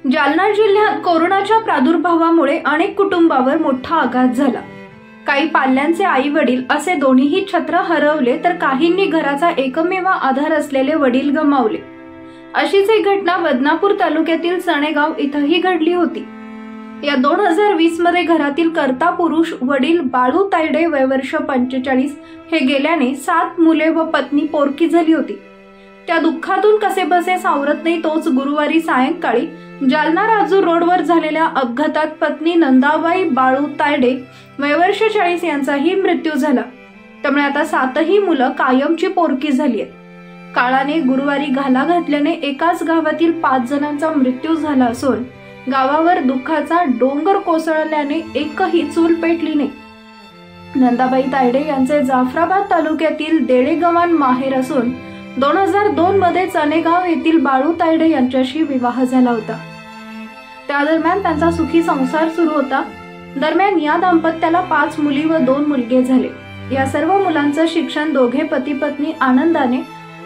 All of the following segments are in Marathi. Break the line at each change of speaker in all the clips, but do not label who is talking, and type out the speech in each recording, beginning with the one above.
जालना जिल्ह्यात कोरोनाच्या प्रादुर्भावामुळे अनेक कुटुंबावर मोठा आघात झाला। काही पाल्यांचे आई वडील असे दोन्हीही छत्र हरवले, तर काहींनी घराचा एकमेव आधार असलेले वडील गमावले। अशीच एक घटना बदनापूर तालुक्यातील सणेगाव इथंही घडली होती। या 2020 मध्ये घरातील कर्ता पुरुष वडील बाळू तायडे वय वर्ष 45 हे गेल्याने 7 मुले व पत्नी पोरकी झाली होती। त्या दुःखातून कसेबसे सावरत नाही तोच गुरुवारी सायंकाळी जालना राजूर रोडवर झालेल्या अपघातात पत्नी नंदाबाई बाळू तायडे वय वर्ष 40 यांचाही मृत्यू झाला। त्यामुळे आता 7ही मुलं कायमची पोरकी झाली आहेत। काळाने गुरुवारी घाला घातल्याने एकाच गावातील 5 जणांचा मृत्यू झाला असून गावावर दुःखाचा डोंगर कोसळल्याने एकही चूल पेटली नाही। नंदाबाई तायडे यांचे जाफराबाद तालुक्यातील देळेगव्हाण माहेर असून 2002 मध्ये चनेगाव येथील बाळू तायडे यांच्याशी विवाह झाला होता। त्या दरम्यान त्यांचा सुखी संसार सुरू होता। दरम्यान या दाम्पत्याला 5 मुली व 2 मुलगे झाले। या सर्व मुलांचं शिक्षण दोघे पती पत्नी आनंदाने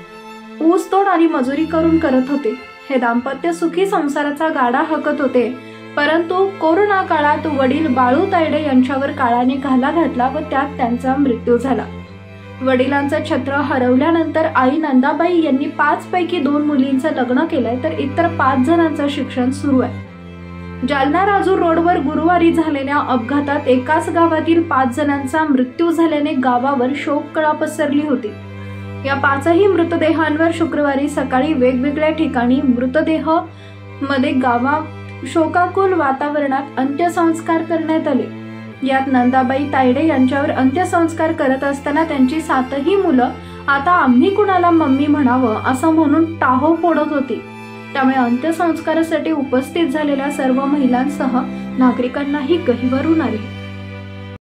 ऊसतोड आणि मजुरी करून करत होते। हे दाम्पत्य सुखी संसाराचा गाडा हाकत होते, परंतु कोरोना काळात वडील बाळू तायडे यांच्यावर काळाने घाला घातला व त्यात त्यांचा मृत्यू झाला। वडिलांचं छत्र हरवल्यानंतर आई नंदाबाई यांनी 5 पैकी 2 मुलींचं लग्न केलंय, तर इतर 5 जणांचं शिक्षण सुरू आहे। जालना राजूर रोडवर गुरुवारी झालेल्या अपघातात एकाच गावातील 5 जणांचा मृत्यू झाल्याने गावावर शोककळा पसरली होती। या 5ही मृतदेहांवर शुक्रवारी सकाळी वेगवेगळ्या ठिकाणी मृतदेह मध्ये गावात शोकाकुल वातावरणात अंत्यसंस्कार करण्यात आले। यात नंदाबाई तायडे यांच्यावर अंत्यसंस्कार करत असताना त्यांची 7ही मुलं आता आम्ही कुणाला मम्मी म्हणावं असं म्हणून टाहो फोडत होती। त्यामुळे अंत्यसंस्कारासाठी उपस्थित झालेल्या सर्व महिलांसह नागरिकांनाही गहिवरून आले।